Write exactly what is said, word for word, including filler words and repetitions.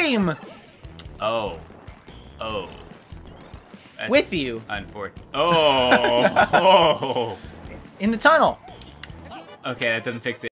stream Oh. Oh. That's with you unfortunate. Oh. Oh. in the tunnel. Okay, that doesn't fix it.